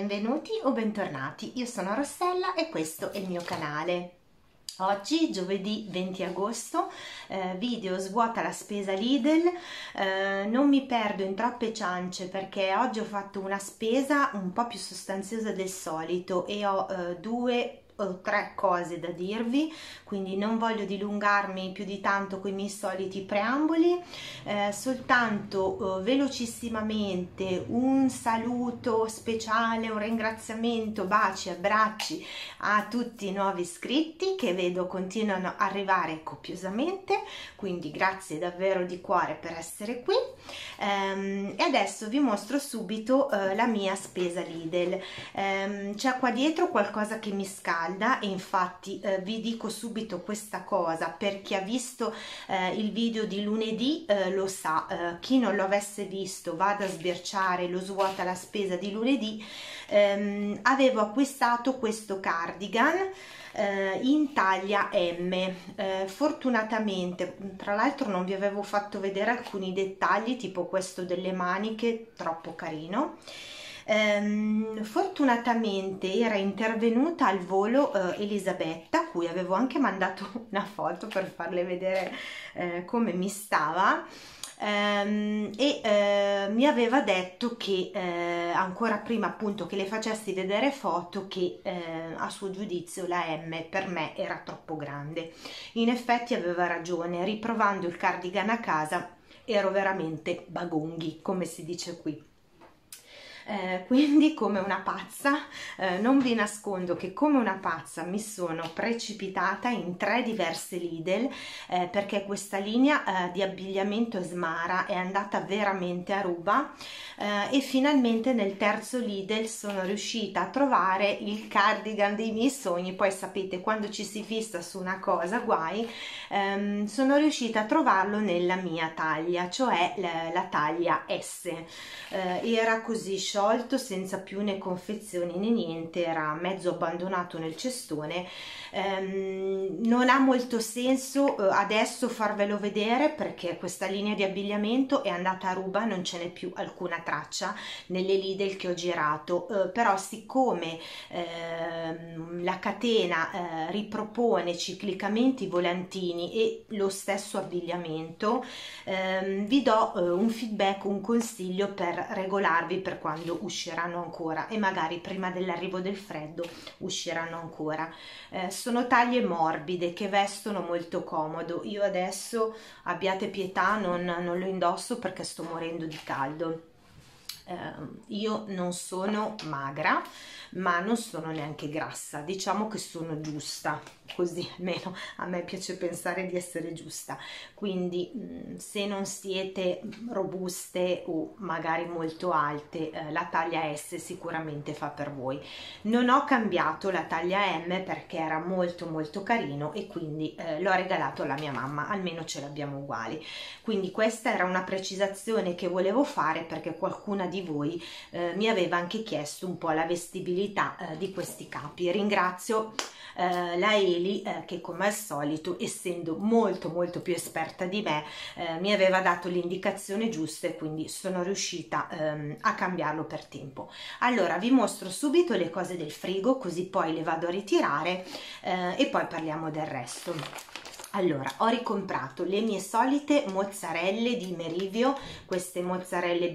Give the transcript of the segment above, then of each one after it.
benvenuti o bentornati, io sono Rossella e questo è il mio canale. Oggi, giovedì 20 agosto, video svuota la spesa Lidl. Non mi perdo in troppe ciance perché oggi ho fatto una spesa un po' più sostanziosa del solito e ho due o tre cose da dirvi, quindi non voglio dilungarmi più di tanto con i miei soliti preamboli, soltanto velocissimamente un saluto speciale, un ringraziamento, baci, abbracci a tutti i nuovi iscritti che vedo continuano a arrivare copiosamente, quindi grazie davvero di cuore per essere qui. E adesso vi mostro subito la mia spesa Lidl. C'è qua dietro qualcosa che mi scalda e infatti vi dico subito questa cosa per chi ha visto il video di lunedì, lo sa. Chi non lo avesse visto vada a sbirciare lo svuota la spesa di lunedì. Avevo acquistato questo cardigan in taglia M. Fortunatamente, tra l'altro non vi avevo fatto vedere alcuni dettagli, tipo questo delle maniche, troppo carino. Fortunatamente era intervenuta al volo Elisabetta, a cui avevo anche mandato una foto per farle vedere come mi stava. Mi aveva detto che ancora prima appunto che le facessi vedere foto che a suo giudizio la M per me era troppo grande. In effetti aveva ragione, riprovando il cardigan a casa ero veramente bagonghi, come si dice qui. Quindi come una pazza, non vi nascondo che come una pazza mi sono precipitata in tre diverse Lidl perché questa linea di abbigliamento Smara è andata veramente a ruba e finalmente nel terzo Lidl sono riuscita a trovare il cardigan dei miei sogni. Poi sapete, quando ci si fissa su una cosa guai. Sono riuscita a trovarlo nella mia taglia, cioè la taglia S. Era così sciolto, senza più né confezioni né niente, era mezzo abbandonato nel cestone. Non ha molto senso adesso farvelo vedere perché questa linea di abbigliamento è andata a ruba, non ce n'è più alcuna traccia nelle Lidl che ho girato, però siccome la catena ripropone ciclicamente i volantini e lo stesso abbigliamento, vi do un feedback, un consiglio per regolarvi per quando usciranno ancora e magari prima dell'arrivo del freddo usciranno ancora. Sono taglie morbide che vestono molto comodo. Io adesso, abbiate pietà, non lo indosso perché sto morendo di caldo. Io non sono magra ma non sono neanche grassa, diciamo che sono giusta, così almeno a me piace pensare di essere giusta. Quindi se non siete robuste o magari molto alte, la taglia S sicuramente fa per voi. Non ho cambiato la taglia M perché era molto carino e quindi l'ho regalato alla mia mamma, almeno ce l'abbiamo uguali. Quindi questa era una precisazione che volevo fare perché qualcuna di voi mi aveva anche chiesto un po' la vestibilità di questi capi. Ringrazio la Eli che come al solito, essendo molto più esperta di me, mi aveva dato l'indicazione giusta e quindi sono riuscita a cambiarlo per tempo. Allora vi mostro subito le cose del frigo così poi le vado a ritirare e poi parliamo del resto. Allora, ho ricomprato le mie solite mozzarelle di Merivio, queste mozzarelle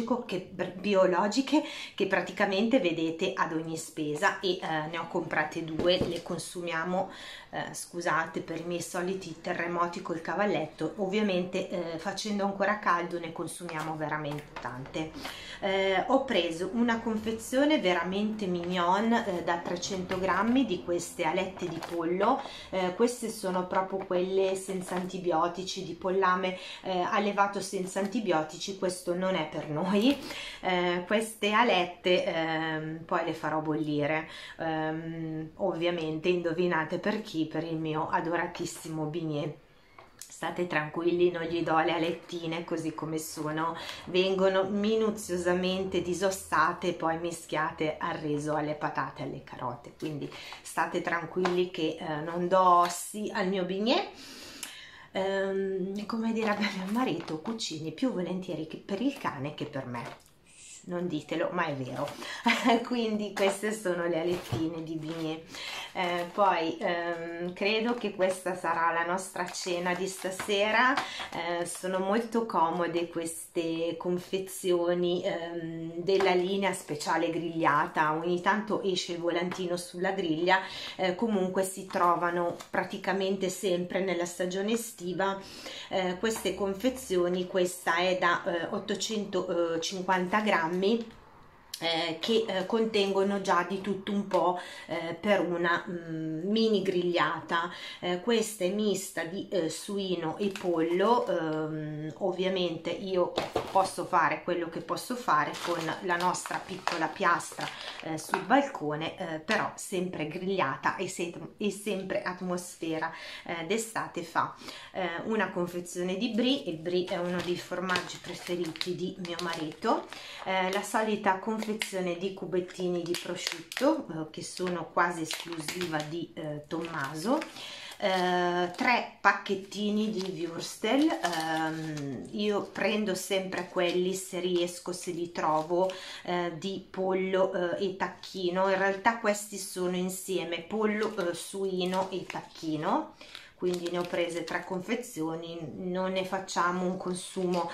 biologiche che praticamente vedete ad ogni spesa e ne ho comprate due, le consumiamo, scusate per i miei soliti terremoti col cavalletto, ovviamente facendo ancora caldo ne consumiamo veramente tante. Ho preso una confezione veramente mignon da 300 grammi di queste alette di pollo, queste sono proprio quelle senza antibiotici, di pollame allevato senza antibiotici. Questo non è per noi. Queste alette poi le farò bollire, ovviamente indovinate per chi? Per il mio adoratissimo bignè. State tranquilli, non gli do le alettine così come sono, vengono minuziosamente disossate e poi mischiate al riso, alle patate, alle carote, quindi state tranquilli che non do ossi al mio bignè. Come direbbe mio marito, cucini più volentieri per il cane che per me. non ditelo, ma è vero. Quindi queste sono le alettine di Bignè. Poi credo che questa sarà la nostra cena di stasera. Sono molto comode queste confezioni della linea speciale grigliata, ogni tanto esce il volantino sulla griglia, comunque si trovano praticamente sempre nella stagione estiva queste confezioni. Questa è da 850 grammi, che contengono già di tutto un po' per una mini grigliata. Questa è mista di suino e pollo. Ovviamente io posso fare quello che posso fare con la nostra piccola piastra sul balcone, però sempre grigliata e sempre atmosfera d'estate fa. Una confezione di brie. Il brie è uno dei formaggi preferiti di mio marito. La solita confezione di cubettini di prosciutto, che sono quasi esclusiva di Tommaso. 3 pacchettini di würstel. Io prendo sempre quelli, se riesco, se li trovo, di pollo e tacchino. In realtà questi sono insieme pollo, suino e tacchino, quindi ne ho prese 3 confezioni. Non ne facciamo un consumo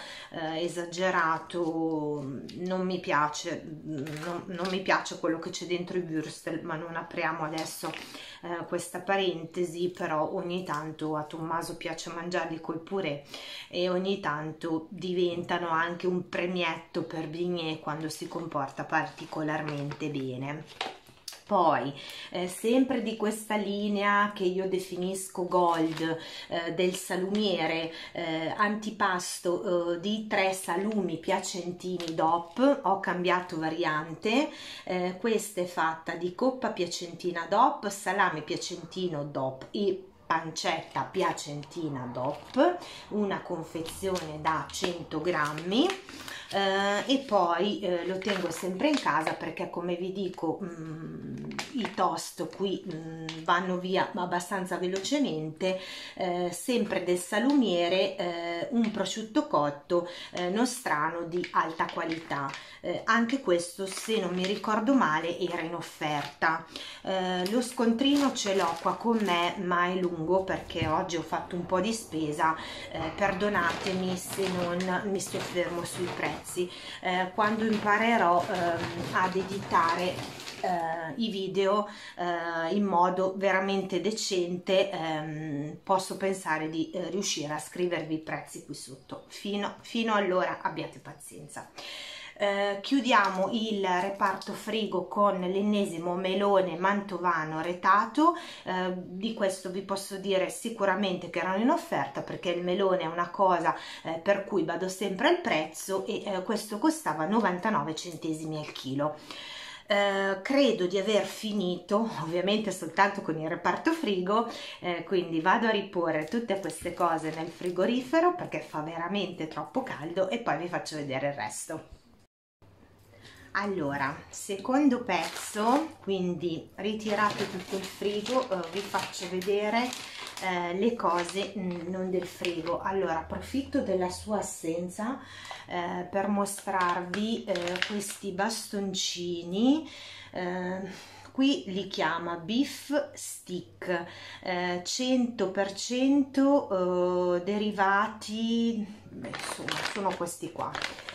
esagerato, non mi piace, non mi piace quello che c'è dentro i würstel, ma non apriamo adesso questa parentesi. Però ogni tanto a Tommaso piace mangiarli col purè e ogni tanto diventano anche un premietto per Bignè quando si comporta particolarmente bene. Poi sempre di questa linea che io definisco gold, del salumiere, antipasto di 3 salumi piacentini DOP. Ho cambiato variante, questa è fatta di coppa piacentina DOP, salame piacentino DOP e pancetta piacentina DOP, una confezione da 100 grammi. E poi lo tengo sempre in casa perché, come vi dico, i toast qui vanno via abbastanza velocemente. Sempre del salumiere, un prosciutto cotto nostrano di alta qualità. Anche questo, se non mi ricordo male, era in offerta. Lo scontrino ce l'ho qua con me, ma è lungo perché oggi ho fatto un po' di spesa. Perdonatemi se non mi soffermo sui prezzi. Quando imparerò ad editare i video in modo veramente decente, posso pensare di riuscire a scrivervi i prezzi qui sotto. Fino allora abbiate pazienza. Chiudiamo il reparto frigo con l'ennesimo melone mantovano retato. Di questo vi posso dire sicuramente che erano in offerta, perché il melone è una cosa per cui vado sempre al prezzo, e questo costava 99 centesimi al chilo. Credo di aver finito, ovviamente soltanto con il reparto frigo, quindi vado a riporre tutte queste cose nel frigorifero perché fa veramente troppo caldo, e poi vi faccio vedere il resto. Allora, secondo pezzo, quindi ritirato tutto il frigo, vi faccio vedere le cose non del frigo. Allora, approfitto della sua assenza per mostrarvi questi bastoncini. Qui li chiama beef stick, 100% derivati, insomma, sono questi qua.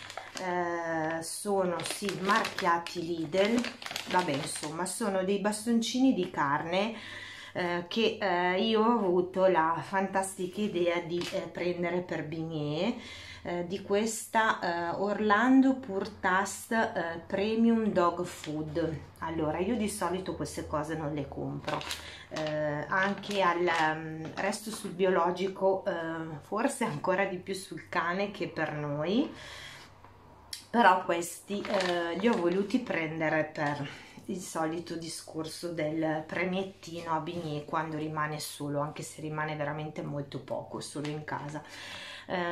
Sono sì marchiati Lidl, vabbè, insomma sono dei bastoncini di carne che io ho avuto la fantastica idea di prendere per Bignè, di questa Orlando Pure Taste Premium Dog Food. Allora, io di solito queste cose non le compro, anche al resto sul biologico, forse ancora di più sul cane che per noi, però questi li ho voluti prendere per il solito discorso del premiettino a Bignè quando rimane solo, anche se rimane veramente molto poco solo in casa.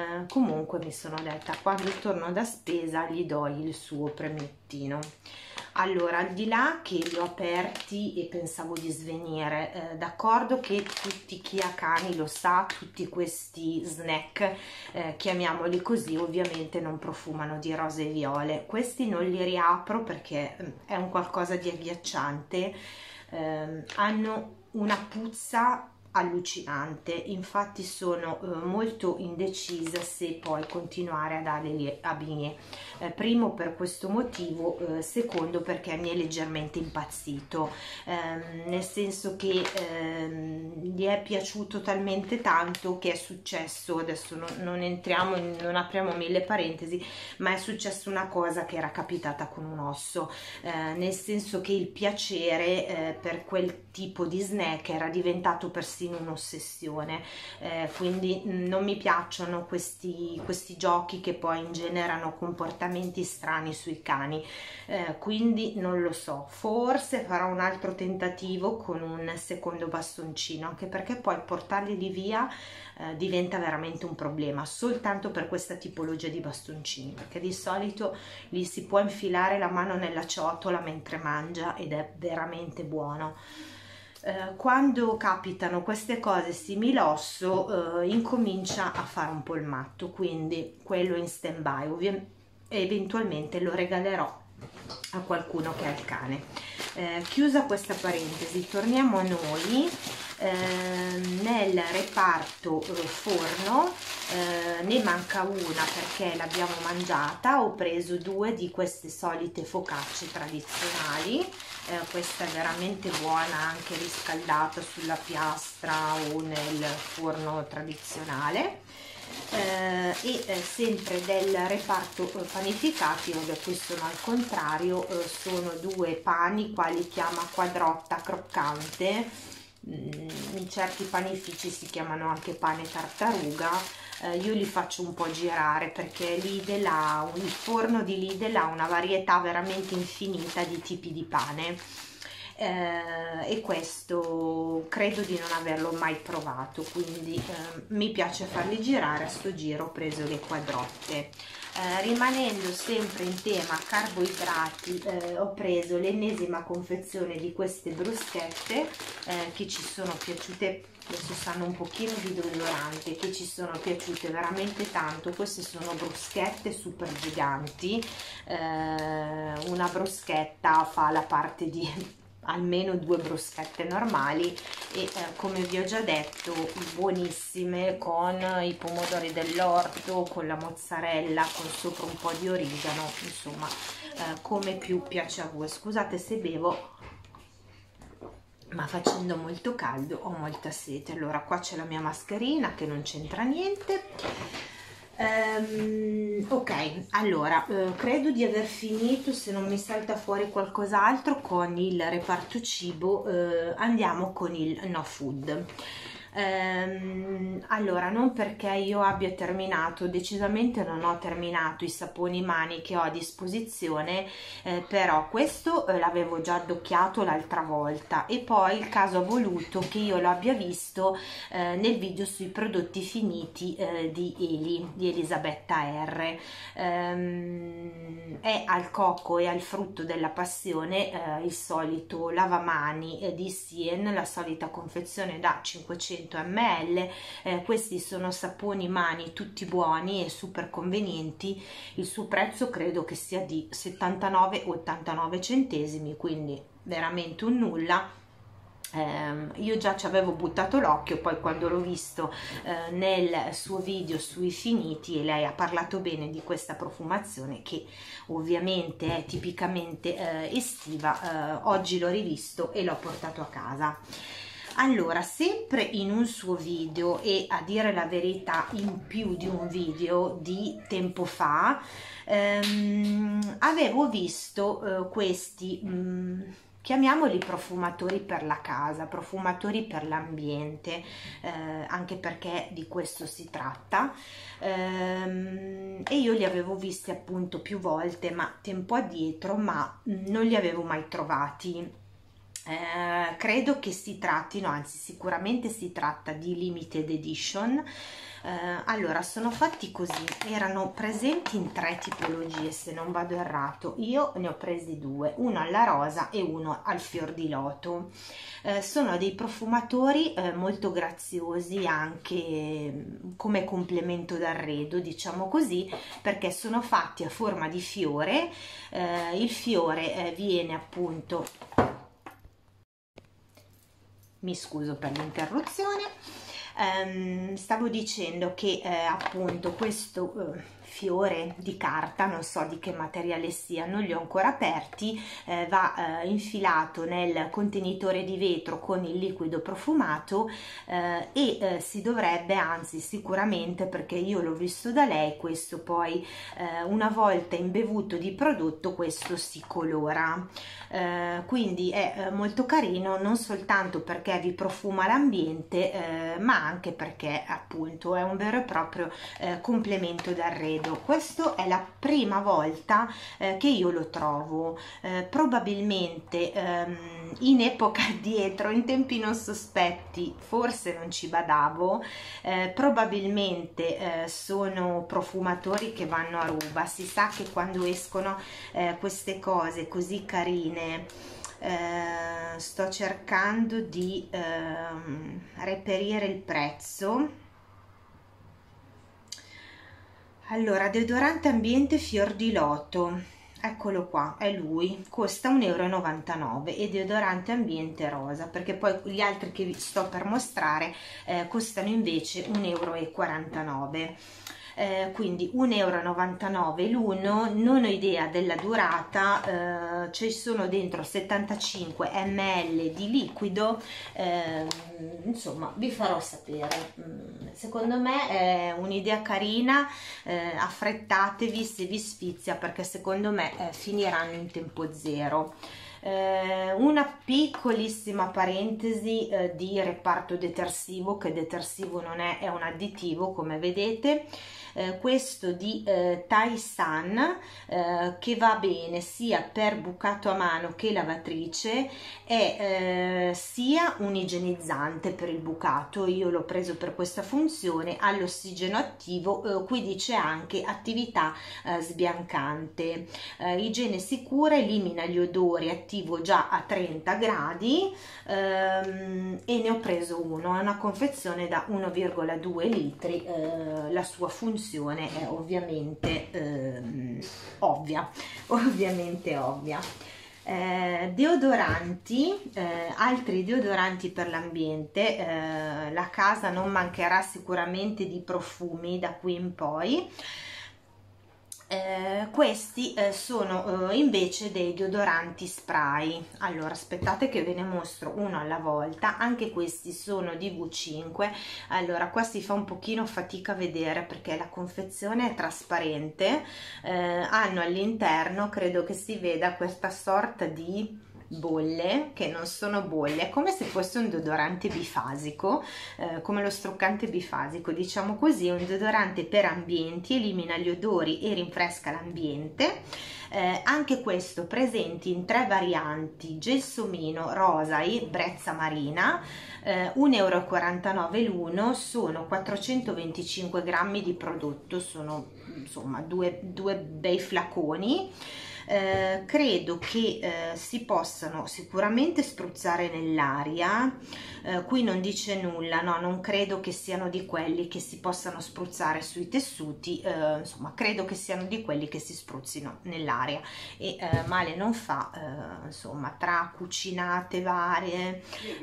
Comunque mi sono detta, quando torno da spesa gli do il suo premiettino. Allora, al di là che li ho aperti e pensavo di svenire, d'accordo che tutti chi ha cani lo sa, tutti questi snack, chiamiamoli così, ovviamente non profumano di rose e viole. Questi non li riapro perché è un qualcosa di agghiacciante, hanno una puzza allucinante, infatti sono molto indecisa se poi continuare a darli a Bigné, primo per questo motivo, secondo perché mi è leggermente impazzito, nel senso che gli è piaciuto talmente tanto che è successo, adesso non entriamo non apriamo mille parentesi, ma è successa una cosa che era capitata con un osso, nel senso che il piacere per quel tipo di snack era diventato persino un'ossessione, quindi non mi piacciono questi giochi che poi ingenerano comportamenti strani sui cani, quindi non lo so, forse farò un altro tentativo con un secondo bastoncino, anche perché poi portarli di via diventa veramente un problema soltanto per questa tipologia di bastoncini, perché di solito gli si può infilare la mano nella ciotola mentre mangia ed è veramente buono. Quando capitano queste cose simili osso, incomincia a fare un po' il matto, quindi quello in stand by, eventualmente lo regalerò a qualcuno che ha il cane. Chiusa questa parentesi, torniamo a noi. Nel reparto forno ne manca una perché l'abbiamo mangiata, ho preso due di queste solite focacce tradizionali, questa è veramente buona anche riscaldata sulla piastra o nel forno tradizionale. Sempre del reparto panificati, dove qui sono al contrario, sono due pani quali chiama quadrotta croccante, in certi panifici si chiamano anche pane tartaruga, io li faccio un po' girare perché Lidl il forno di Lidl ha una varietà veramente infinita di tipi di pane, e questo credo di non averlo mai provato, quindi mi piace farli girare. A sto giro ho preso le quadrotte. Rimanendo sempre in tema carboidrati, ho preso l'ennesima confezione di queste bruschette che ci sono piaciute, adesso sanno un pochino di dolorante, che ci sono piaciute veramente tanto. Queste sono bruschette super giganti, una bruschetta fa la parte di almeno due bruschette normali e come vi ho già detto buonissime, con i pomodori dell'orto, con la mozzarella, con sopra un po' di origano, insomma come più piace a voi. Scusate se bevo, ma facendo molto caldo ho molta sete. Allora qua c'è la mia mascherina che non c'entra niente. Ok, allora credo di aver finito, se non mi salta fuori qualcos'altro con il reparto cibo. Andiamo con il no food. Allora, non perché io abbia terminato, decisamente non ho terminato i saponi mani che ho a disposizione, però questo l'avevo già addocchiato l'altra volta, e poi il caso ha voluto che io lo abbia visto nel video sui prodotti finiti di Elisabetta R. È al cocco e al frutto della passione, il solito lavamani di Sien, la solita confezione da 500 ml. Questi sono saponi mani tutti buoni e super convenienti. Il suo prezzo credo che sia di 79,89 centesimi, quindi veramente un nulla. Io già ci avevo buttato l'occhio, poi quando l'ho visto nel suo video sui finiti, e lei ha parlato bene di questa profumazione che ovviamente è tipicamente estiva, oggi l'ho rivisto e l'ho portato a casa. Allora, sempre in un suo video, e a dire la verità in più di un video di tempo fa, avevo visto questi chiamiamoli profumatori per la casa, profumatori per l'ambiente, anche perché di questo si tratta, e io li avevo visti appunto più volte, ma tempo addietro, ma non li avevo mai trovati Credo che si trattino, anzi sicuramente si tratta di limited edition. Allora, sono fatti così, erano presenti in 3 tipologie se non vado errato, io ne ho presi 2, uno alla rosa e uno al fior di loto. Sono dei profumatori molto graziosi anche come complemento d'arredo, diciamo così, perché sono fatti a forma di fiore. Il fiore viene appunto, mi scuso per l'interruzione. Stavo dicendo che appunto questo fiore di carta, non so di che materiale sia, non li ho ancora aperti, va infilato nel contenitore di vetro con il liquido profumato e si dovrebbe, anzi sicuramente, perché io l'ho visto da lei, questo poi una volta imbevuto di prodotto questo si colora. Quindi è molto carino, non soltanto perché vi profuma l'ambiente ma anche perché appunto è un vero e proprio complemento d'arredo. Questo è la prima volta che io lo trovo, probabilmente in epoca dietro, in tempi non sospetti, forse non ci badavo, probabilmente sono profumatori che vanno a ruba. Si sa che quando escono queste cose così carine, sto cercando di reperire il prezzo. Allora, deodorante ambiente fior di loto, eccolo qua, è lui, costa 1,99 € e deodorante ambiente rosa, perché poi gli altri che vi sto per mostrare costano invece 1,49 €. Quindi 1,99 € l'uno, non ho idea della durata, ci sono dentro 75 ml di liquido, insomma vi farò sapere. Secondo me è un'idea carina, affrettatevi se vi sfizia, perché secondo me finiranno in tempo zero. Una piccolissima parentesi di reparto detersivo, che detersivo non è, è un additivo come vedete. Questo di Tai-San, che va bene sia per bucato a mano che lavatrice, è sia un igienizzante per il bucato, io l'ho preso per questa funzione, all'ossigeno attivo, qui dice anche attività sbiancante, igiene sicura, elimina gli odori, attivo già a 30 gradi, e ne ho preso uno, è una confezione da 1,2 litri, la sua funzione è ovviamente ovvia, deodoranti, altri deodoranti per l'ambiente, la casa non mancherà sicuramente di profumi da qui in poi. Questi sono invece dei deodoranti spray. Allora aspettate che ve ne mostro uno alla volta, anche questi sono di V5. Allora qua si fa un pochino fatica a vedere perché la confezione è trasparente, hanno all'interno, credo che si veda, questa sorta di bolle che non sono bolle, è come se fosse un deodorante bifasico, come lo struccante bifasico, diciamo così, un deodorante per ambienti, elimina gli odori e rinfresca l'ambiente. Anche questo presenti in 3 varianti: gelsomino, rosa e brezza marina, 1,49 € l'uno, sono 425 grammi di prodotto, sono insomma due bei flaconi. Credo che si possano sicuramente spruzzare nell'aria, qui non dice nulla, no, non credo che siano di quelli che si possano spruzzare sui tessuti, insomma credo che siano di quelli che si spruzzino nell'aria e male non fa, insomma, tra cucinate varie.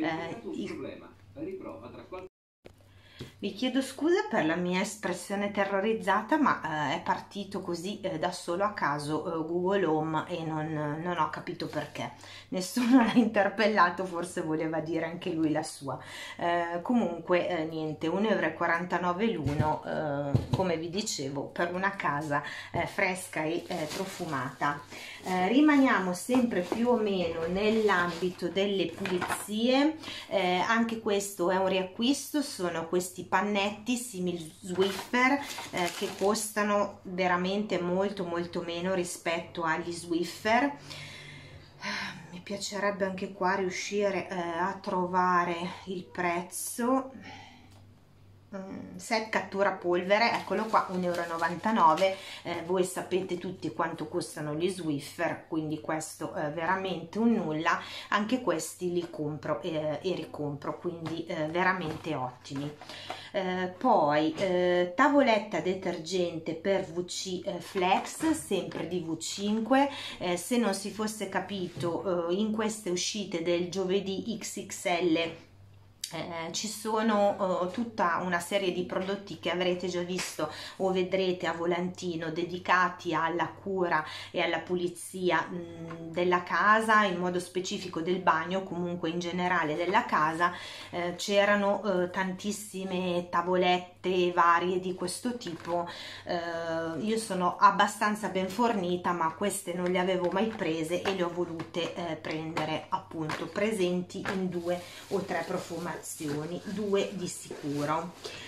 Vi chiedo scusa per la mia espressione terrorizzata, ma è partito così da solo a caso Google Home e non ho capito perché. Nessuno l'ha interpellato, forse voleva dire anche lui la sua. Comunque niente, 1,49 € l'uno, come vi dicevo, per una casa fresca e profumata. Rimaniamo sempre più o meno nell'ambito delle pulizie, anche questo è un riacquisto, sono questi pannetti simili Swiffer che costano veramente molto meno rispetto agli Swiffer. Mi piacerebbe anche qua riuscire a trovare il prezzo. Set cattura polvere, eccolo qua, 1,99 €. Voi sapete tutti quanto costano gli Swiffer, quindi questo è veramente un nulla. Anche questi li compro e ricompro, quindi veramente ottimi. Poi tavoletta detergente per VC Flex, sempre di V5. Se non si fosse capito, in queste uscite del giovedì XXL ci sono tutta una serie di prodotti che avrete già visto o vedrete a volantino, dedicati alla cura e alla pulizia della casa, in modo specifico del bagno, comunque in generale della casa. C'erano tantissime tavolette varie di questo tipo. Io sono abbastanza ben fornita, ma queste non le avevo mai prese e le ho volute prendere, appunto, presenti in 2 o 3 profumazioni, 2 di sicuro.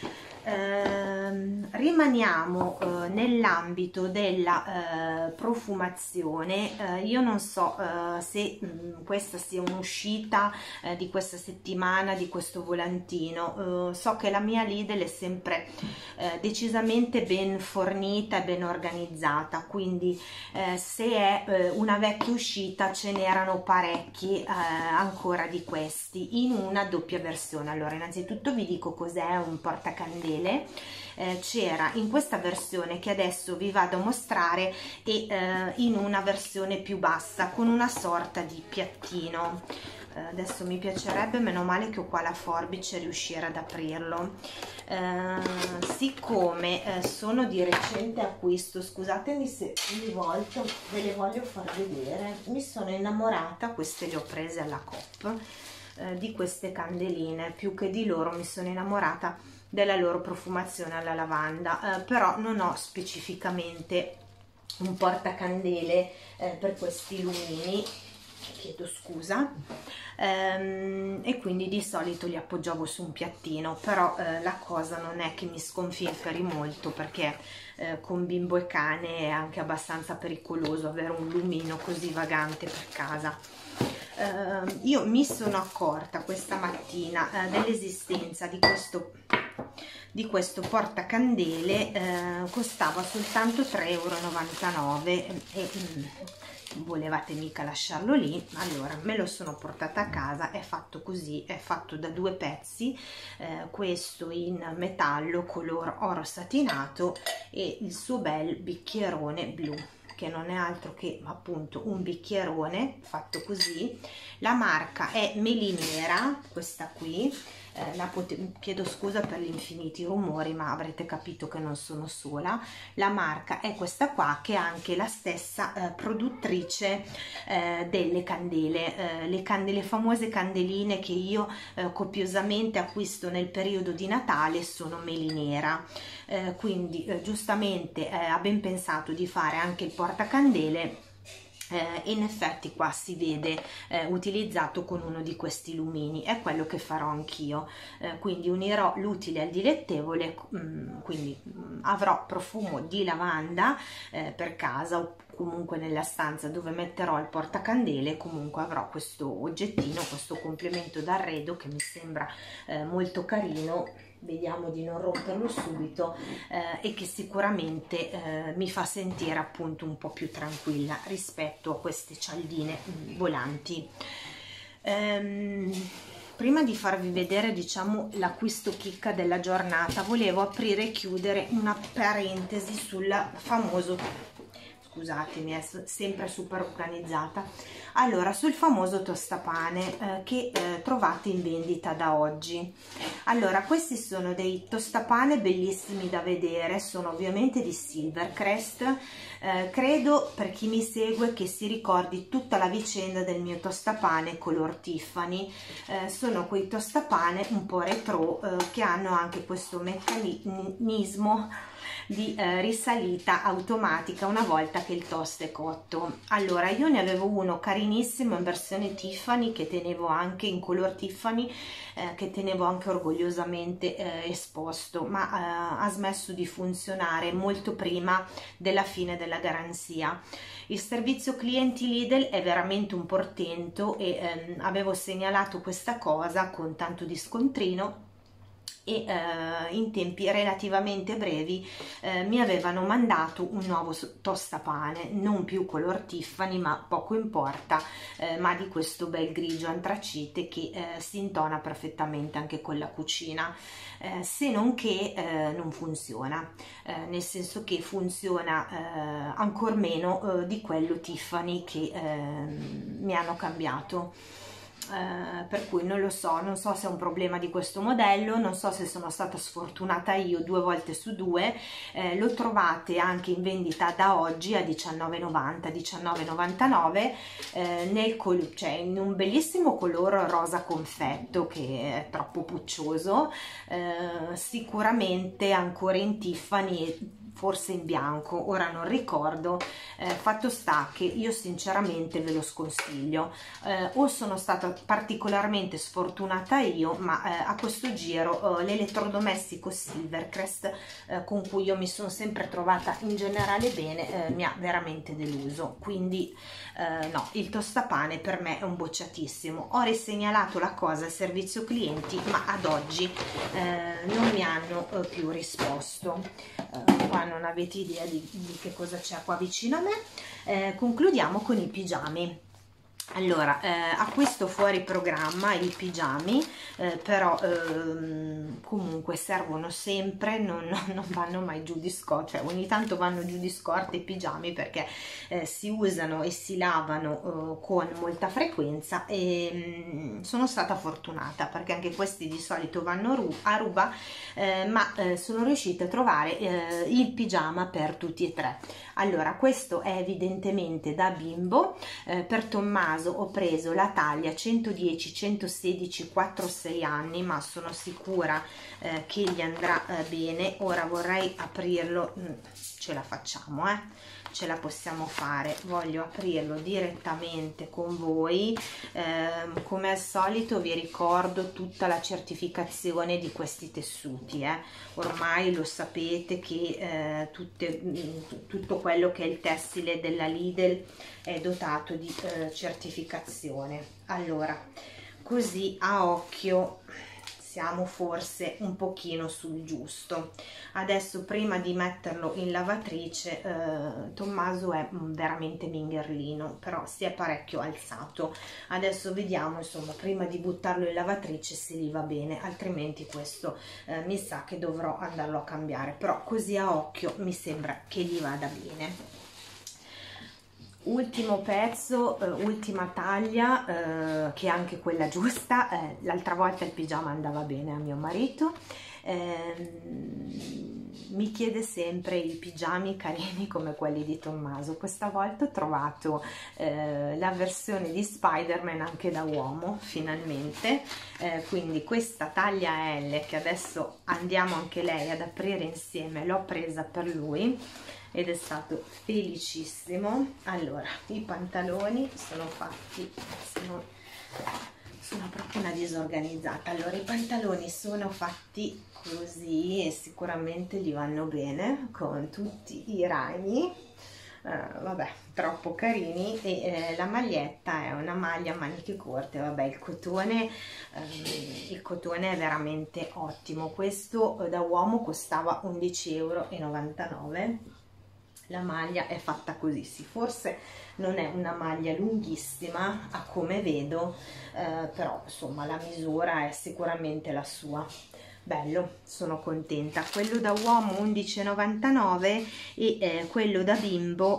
Rimaniamo nell'ambito della profumazione. Io non so se questa sia un'uscita di questa settimana, di questo volantino. So che la mia Lidl è sempre decisamente ben fornita e ben organizzata, quindi se è una vecchia uscita, ce n'erano parecchi ancora di questi in una doppia versione. Allora, innanzitutto vi dico cos'è un portacandele. C'era in questa versione che adesso vi vado a mostrare e in una versione più bassa con una sorta di piattino. Adesso mi piacerebbe, meno male che ho qua la forbice, riuscire ad aprirlo. Siccome sono di recente acquisto, scusatemi se mi volto, ve le voglio far vedere. Mi sono innamorata, queste le ho prese alla Coop, di queste candeline. Più che di loro mi sono innamorata della loro profumazione alla lavanda, però non ho specificamente un portacandele per questi lumini, chiedo scusa, e quindi di solito li appoggiavo su un piattino, però la cosa non è che mi sconfinferi molto, perché con bimbo e cane è anche abbastanza pericoloso avere un lumino così vagante per casa. Io mi sono accorta questa mattina dell'esistenza di questo portacandele. Costava soltanto 3,99 € e volevate mica lasciarlo lì. Allora me lo sono portata a casa. È fatto così, è fatto da 2 pezzi, questo in metallo color oro satinato e il suo bel bicchierone blu, che non è altro che appunto un bicchierone fatto così. La marca è Melinera, questa qui. Chiedo scusa per gli infiniti rumori, ma avrete capito che non sono sola. La marca è questa qua, che è anche la stessa produttrice delle candele, le famose candeline che io copiosamente acquisto nel periodo di Natale, sono Melinera. Quindi giustamente ha ben pensato di fare anche il portacandele. In effetti qua si vede utilizzato con uno di questi lumini. È quello che farò anch'io, quindi unirò l'utile al dilettevole, quindi avrò profumo di lavanda per casa, o comunque nella stanza dove metterò il portacandele. Comunque avrò questo oggettino, questo complemento d'arredo che mi sembra molto carino. Vediamo di non romperlo subito, e che sicuramente mi fa sentire appunto un po' più tranquilla rispetto a queste cialdine volanti. Prima di farvi vedere, diciamo, l'acquisto chicca della giornata, volevo aprire e chiudere una parentesi sul famoso, scusatemi, è sempre super organizzata. Allora, sul famoso tostapane che trovate in vendita da oggi. Allora, questi sono dei tostapane bellissimi da vedere, sono ovviamente di Silvercrest. Credo, per chi mi segue, che si ricordi tutta la vicenda del mio tostapane color Tiffany. Sono quei tostapane un po' retro che hanno anche questo meccanismo di risalita automatica una volta che il toast è cotto. Allora, io ne avevo uno carinissimo in versione Tiffany, che tenevo anche in color Tiffany, che tenevo anche orgogliosamente esposto, ma ha smesso di funzionare molto prima della fine della garanzia. Il servizio clienti Lidl è veramente un portento e avevo segnalato questa cosa con tanto di scontrino e in tempi relativamente brevi mi avevano mandato un nuovo tostapane, non più color Tiffany, ma poco importa, ma di questo bel grigio antracite che si intona perfettamente anche con la cucina, se non che non funziona, nel senso che funziona ancor meno di quello Tiffany che mi hanno cambiato. Per cui non lo so, non so se è un problema di questo modello, non so se sono stata sfortunata io 2 volte su 2. Lo trovate anche in vendita da oggi a 19,90, 19,99 cioè in un bellissimo colore rosa confetto che è troppo puccioso, sicuramente ancora in Tiffany, forse in bianco, ora non ricordo. Fatto sta che io sinceramente ve lo sconsiglio, o sono stata particolarmente sfortunata io, ma a questo giro l'elettrodomestico Silvercrest, con cui io mi sono sempre trovata in generale bene, mi ha veramente deluso, quindi no, il tostapane per me è un bocciatissimo. Ho risegnalato la cosa al servizio clienti, ma ad oggi non mi hanno più risposto. Qua non avete idea di che cosa c'è qua vicino a me. Concludiamo con i pigiami. Allora, acquisto fuori programma i pigiami, però comunque servono sempre, non vanno mai giù di scorta, cioè ogni tanto vanno giù di scorta i pigiami perché si usano e si lavano con molta frequenza, e sono stata fortunata perché anche questi di solito vanno a ruba, ma sono riuscita a trovare il pigiama per tutti e tre. Allora, questo è evidentemente da bimbo, per Tommaso ho preso la taglia 110-116 4-6 anni, ma sono sicura che gli andrà bene. Ora vorrei aprirlo, ce la facciamo, ce la possiamo fare. Voglio aprirlo direttamente con voi. Come al solito vi ricordo tutta la certificazione di questi tessuti, ormai lo sapete che tutto quello che è il tessile della Lidl è dotato di certificazione. Allora, così a occhio siamo forse un pochino sul giusto. Adesso, prima di metterlo in lavatrice, Tommaso è veramente mingherlino, però si è parecchio alzato. Adesso vediamo, insomma, prima di buttarlo in lavatrice se gli va bene, altrimenti questo mi sa che dovrò andarlo a cambiare, però così a occhio mi sembra che gli vada bene. Ultimo pezzo, ultima taglia, che è anche quella giusta. L'altra volta il pigiama andava bene a mio marito, mi chiede sempre i pigiami carini come quelli di Tommaso. Questa volta ho trovato la versione di Spider-Man anche da uomo, finalmente, quindi questa taglia L, che adesso andiamo anche lei ad aprire insieme, l'ho presa per lui ed è stato felicissimo. Allora, i pantaloni sono fatti, sono proprio una disorganizzata. Allora, i pantaloni sono fatti così e sicuramente gli vanno bene con tutti i ragni, vabbè, troppo carini. E la maglietta è una maglia a maniche corte, vabbè, il cotone è veramente ottimo. Questo da uomo costava 11,99 €. La maglia è fatta così, sì, forse non è una maglia lunghissima a come vedo, però insomma la misura è sicuramente la sua. Bello, sono contenta. Quello da uomo 11,99 € e quello da bimbo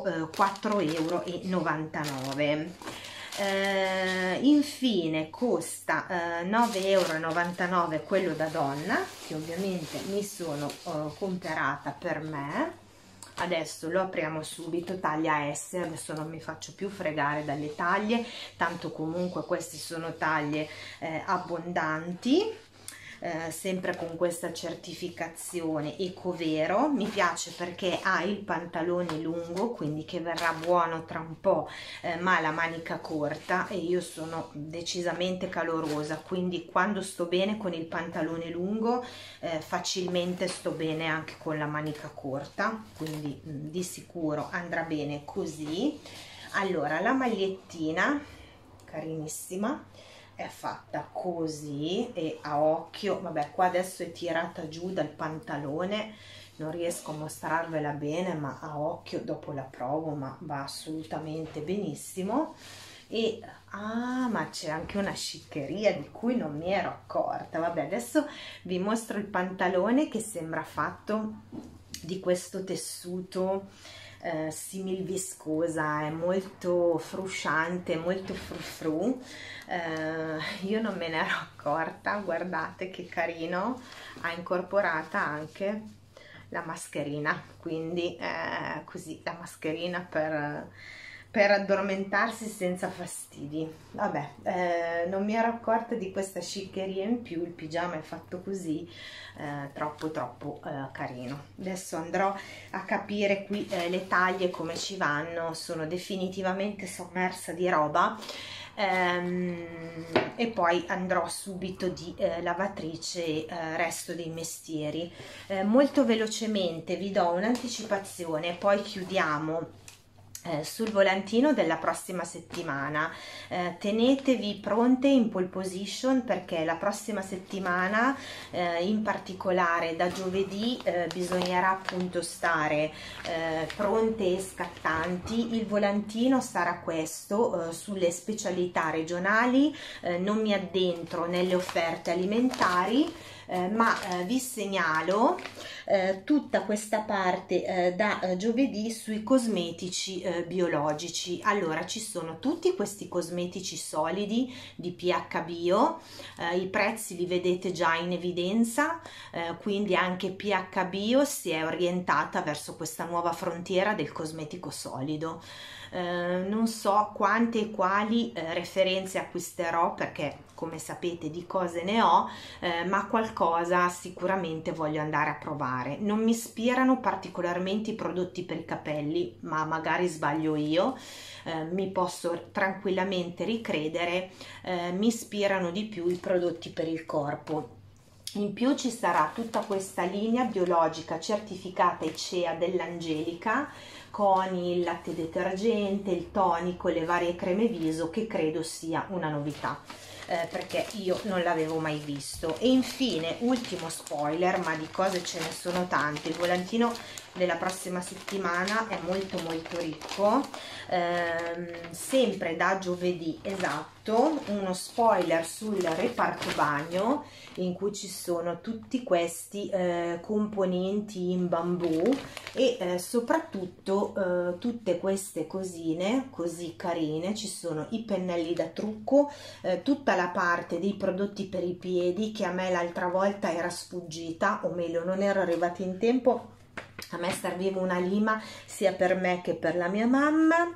4,99 €. Infine costa 9,99 € quello da donna, che ovviamente mi sono comperata per me. Adesso lo apriamo subito, taglia S. Adesso non mi faccio più fregare dalle taglie, tanto comunque queste sono taglie abbondanti. sempre con questa certificazione Ecovero. Mi piace perché ha il pantalone lungo, quindi che verrà buono tra un po', ma la manica corta, e io sono decisamente calorosa, quindi quando sto bene con il pantalone lungo facilmente sto bene anche con la manica corta, quindi di sicuro andrà bene così. Allora, la magliettina carinissima è fatta così e a occhio, vabbè, qua adesso è tirata giù dal pantalone, non riesco a mostrarvela bene, ma a occhio dopo la provo, ma va assolutamente benissimo. E ma c'è anche una sciccheria di cui non mi ero accorta. Vabbè, adesso vi mostro il pantalone, che sembra fatto di questo tessuto simil viscosa, è molto frusciante, molto frufru. Io non me ne ero accorta, guardate che carino, ha incorporata anche la mascherina, quindi così la mascherina per addormentarsi senza fastidi. Vabbè, non mi ero accorta di questa sciccheria in più, il pigiama è fatto così, troppo carino. Adesso andrò a capire qui le taglie come ci vanno, sono definitivamente sommersa di roba. E poi andrò subito di lavatrice e resto dei mestieri. Molto velocemente vi do un'anticipazione, poi chiudiamo sul volantino della prossima settimana. Tenetevi pronte in pole position, perché la prossima settimana in particolare da giovedì bisognerà appunto stare pronte e scattanti. Il volantino sarà questo, sulle specialità regionali. Non mi addentro nelle offerte alimentari, ma vi segnalo tutta questa parte da giovedì sui cosmetici biologici. Allora, ci sono tutti questi cosmetici solidi di pH Bio, i prezzi li vedete già in evidenza, quindi anche pH Bio si è orientata verso questa nuova frontiera del cosmetico solido. Non so quante e quali referenze acquisterò, perché come sapete di cose ne ho, ma qualcosa sicuramente voglio andare a provare. Non mi ispirano particolarmente i prodotti per i capelli, ma magari sbaglio io, mi posso tranquillamente ricredere, mi ispirano di più i prodotti per il corpo. In più ci sarà tutta questa linea biologica certificata ICEA dell'Angelica, con il latte detergente, il tonico, le varie creme viso, che credo sia una novità, perché io non l'avevo mai visto. E infine, ultimo spoiler, ma di cose ce ne sono tante, il volantino della prossima settimana è molto ricco, sempre da giovedì, esatto, uno spoiler sul reparto bagno, in cui ci sono tutti questi componenti in bambù e soprattutto tutte queste cosine così carine. Ci sono i pennelli da trucco, tutta la parte dei prodotti per i piedi, che a me l'altra volta era sfuggita, o meglio non ero arrivata in tempo. A me serviva una lima sia per me che per la mia mamma.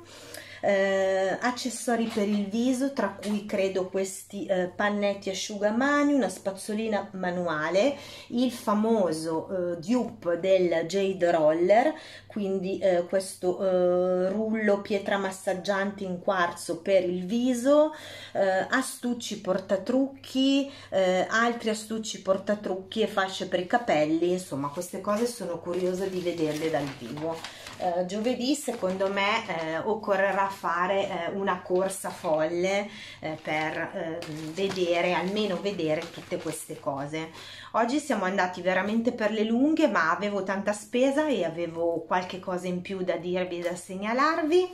Accessori per il viso, tra cui credo questi pannetti asciugamani, una spazzolina manuale, il famoso dupe del Jade Roller, quindi questo rullo pietra massaggiante in quarzo per il viso, astucci portatrucchi, altri astucci portatrucchi e fasce per i capelli. Insomma, queste cose sono curiosa di vederle dal vivo. Giovedì secondo me occorrerà fare una corsa folle per vedere, almeno vedere tutte queste cose. Oggi siamo andati veramente per le lunghe, ma avevo tanta spesa e avevo qualche cosa in più da dirvi e da segnalarvi.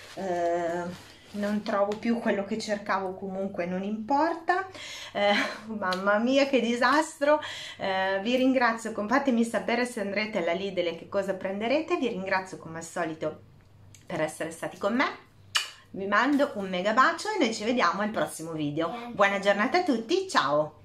Non trovo più quello che cercavo, comunque non importa. Mamma mia che disastro. Vi ringrazio, fatemi sapere se andrete alla Lidl e che cosa prenderete. Vi ringrazio come al solito per essere stati con me, vi mando un mega bacio e noi ci vediamo al prossimo video. Buona giornata a tutti, ciao.